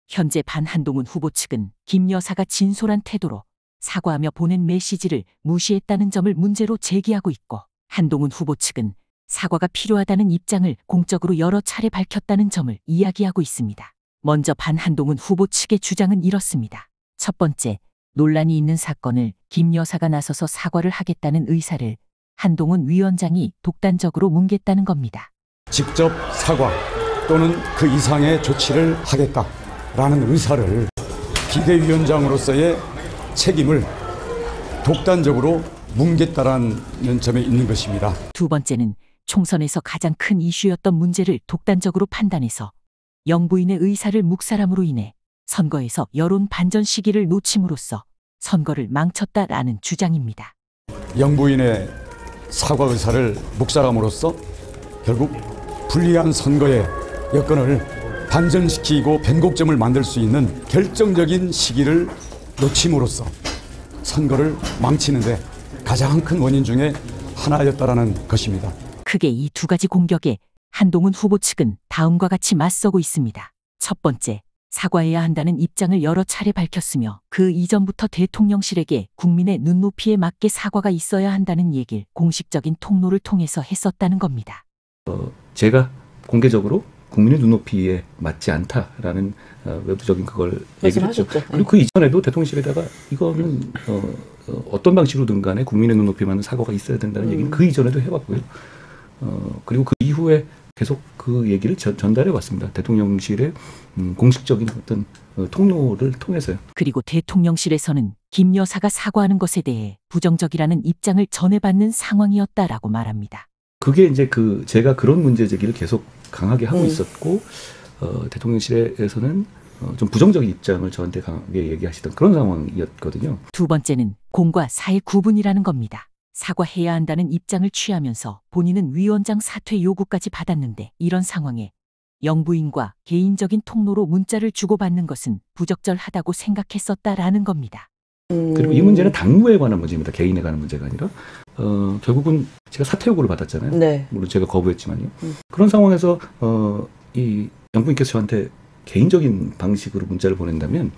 현재 반한동훈 후보 측은 김 여사가 진솔한 태도로 사과하며 보낸 메시지를 무시했다는 점을 문제로 제기하고 있고, 한동훈 후보 측은 사과가 필요하다는 입장을 공적으로 여러 차례 밝혔다는 점을 이야기하고 있습니다. 먼저 반한동훈 후보 측의 주장은 이렇습니다. 첫 번째, 논란이 있는 사건을 김 여사가 나서서 사과를 하겠다는 의사를 한동훈 위원장이 독단적으로 뭉갰다는 겁니다. 직접 사과 또는 그 이상의 조치를 하겠다라는 의사를 비대위원장으로서의 책임을 독단적으로 뭉갰다라는 점에 있는 것입니다. 두 번째는 총선에서 가장 큰 이슈였던 문제를 독단적으로 판단해서 영부인의 의사를 묵살함으로 인해 선거에서 여론 반전 시기를 놓침으로써 선거를 망쳤다라는 주장입니다. 영부인의 사과 의사를 묵살함으로써 결국 불리한 선거의 여건을 반전시키고 변곡점을 만들 수 있는 결정적인 시기를 놓침으로써 선거를 망치는데 가장 큰 원인 중에 하나였다라는 것입니다. 크게 이 두 가지 공격에 한동훈 후보 측은 다음과 같이 맞서고 있습니다. 첫 번째, 사과해야 한다는 입장을 여러 차례 밝혔으며 그 이전부터 대통령실에게 국민의 눈높이에 맞게 사과가 있어야 한다는 얘기를 공식적인 통로를 통해서 했었다는 겁니다. 제가 공개적으로 국민의 눈높이에 맞지 않다라는 외부적인 그걸 얘기를 했죠. 그리고 그 이전에도 대통령실에다가 이거는 어떤 방식으로든 간에 국민의 눈높이에 맞는 사과가 있어야 된다는 얘기는 그 이전에도 해왔고요. 그리고 그 이후에 계속 그 얘기를 전달해 왔습니다. 대통령실의 공식적인 어떤 통로를 통해서요. 그리고 대통령실에서는 김 여사가 사과하는 것에 대해 부정적이라는 입장을 전해받는 상황이었다라고 말합니다. 그게 이제 제가 그런 문제 제기를 계속 강하게 하고 있었고, 대통령실에서는 좀 부정적인 입장을 저한테 강하게 얘기하시던 그런 상황이었거든요. 두 번째는 공과 사의 구분이라는 겁니다. 사과해야 한다는 입장을 취하면서 본인은 위원장 사퇴 요구까지 받았는데 이런 상황에 영부인과 개인적인 통로로 문자를 주고받는 것은 부적절하다고 생각했었다라는 겁니다. 그리고 이 문제는 당무에 관한 문제입니다. 개인에 관한 문제가 아니라 결국은 제가 사퇴 요구를 받았잖아요. 네. 물론 제가 거부했지만요. 그런 상황에서 이 영부인께서 저한테 개인적인 방식으로 문자를 보낸다면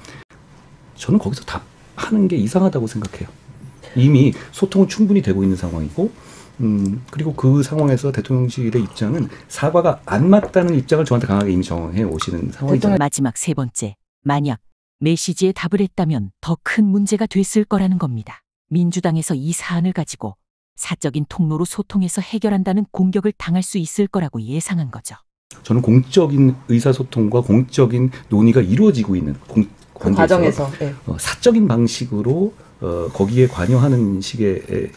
저는 거기서 답하는 게 이상하다고 생각해요. 이미 소통은 충분히 되고 있는 상황이고, 그리고 그 상황에서 대통령실의 입장은 사과가 안 맞다는 입장을 저한테 강하게 이미 정해 오시는 상황이잖아요. 마지막 세 번째, 만약 메시지에 답을 했다면 더 큰 문제가 됐을 거라는 겁니다. 민주당에서 이 사안을 가지고 사적인 통로로 소통해서 해결한다는 공격을 당할 수 있을 거라고 예상한 거죠. 저는 공적인 의사소통과 공적인 논의가 이루어지고 있는 그 과정에서 사적인 방식으로 거기에 관여하는 식의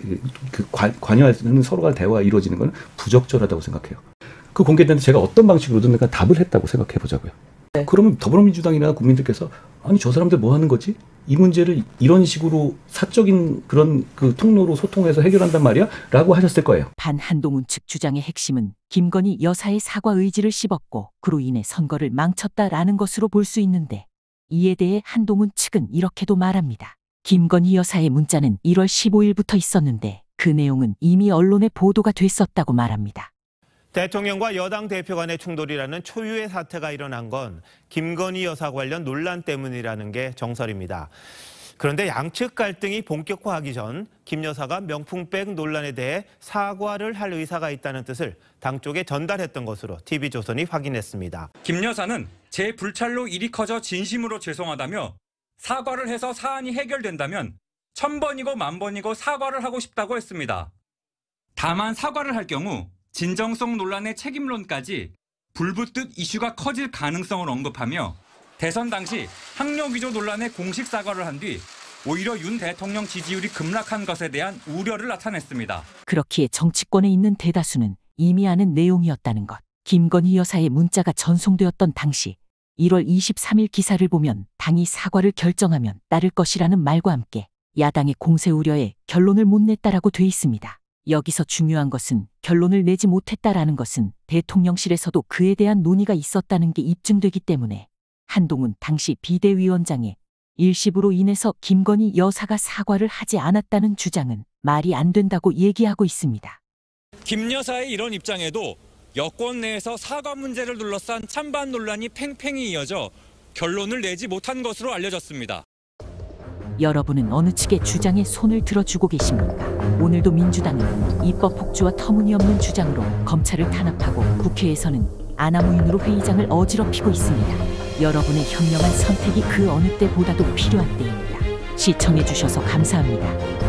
관여하는 서로가 대화가 이루어지는 건 부적절하다고 생각해요. 그 공개되는데 제가 어떤 방식으로든 답을 했다고 생각해 보자고요. 네. 그러면 더불어민주당이나 국민들께서 아니 저 사람들 뭐 하는 거지? 이 문제를 이런 식으로 사적인 그런 그 통로로 소통해서 해결한단 말이야? 라고 하셨을 거예요. 반한동훈 측 주장의 핵심은 김건희 여사의 사과 의지를 씹었고 그로 인해 선거를 망쳤다라는 것으로 볼 수 있는데, 이에 대해 한동훈 측은 이렇게도 말합니다. 김건희 여사의 문자는 1월 15일부터 있었는데 그 내용은 이미 언론에 보도가 됐었다고 말합니다. 대통령과 여당 대표 간의 충돌이라는 초유의 사태가 일어난 건 김건희 여사 관련 논란 때문이라는 게 정설입니다. 그런데 양측 갈등이 본격화하기 전 김 여사가 명품백 논란에 대해 사과를 할 의사가 있다는 뜻을 당 쪽에 전달했던 것으로 TV조선이 확인했습니다. 김 여사는 제 불찰로 일이 커져 진심으로 죄송하다며 사과를 해서 사안이 해결된다면 1000번이고 10,000번이고 사과를 하고 싶다고 했습니다. 다만 사과를 할 경우 진정성 논란의 책임론까지 불붙듯 이슈가 커질 가능성을 언급하며 대선 당시 학력위조 논란에 공식 사과를 한 뒤 오히려 윤 대통령 지지율이 급락한 것에 대한 우려를 나타냈습니다. 그렇기에 정치권에 있는 대다수는 이미 아는 내용이었다는 것. 김건희 여사의 문자가 전송되었던 당시 1월 23일 기사를 보면 당이 사과를 결정하면 따를 것이라는 말과 함께 야당의 공세 우려에 결론을 못 냈다라고 돼 있습니다. 여기서 중요한 것은 결론을 내지 못했다라는 것은 대통령실에서도 그에 대한 논의가 있었다는 게 입증되기 때문에 한동훈 당시 비대위원장의 일십으로 인해서 김건희 여사가 사과를 하지 않았다는 주장은 말이 안 된다고 얘기하고 있습니다. 김 여사의 이런 입장에도 여권 내에서 사과 문제를 둘러싼 찬반 논란이 팽팽히 이어져 결론을 내지 못한 것으로 알려졌습니다. 여러분은 어느 측의 주장에 손을 들어주고 계십니까? 오늘도 민주당은 입법 폭주와 터무니없는 주장으로 검찰을 탄압하고 국회에서는 아나무인으로 회의장을 어지럽히고 있습니다. 여러분의 현명한 선택이 그 어느 때보다도 필요한 때입니다. 시청해주셔서 감사합니다.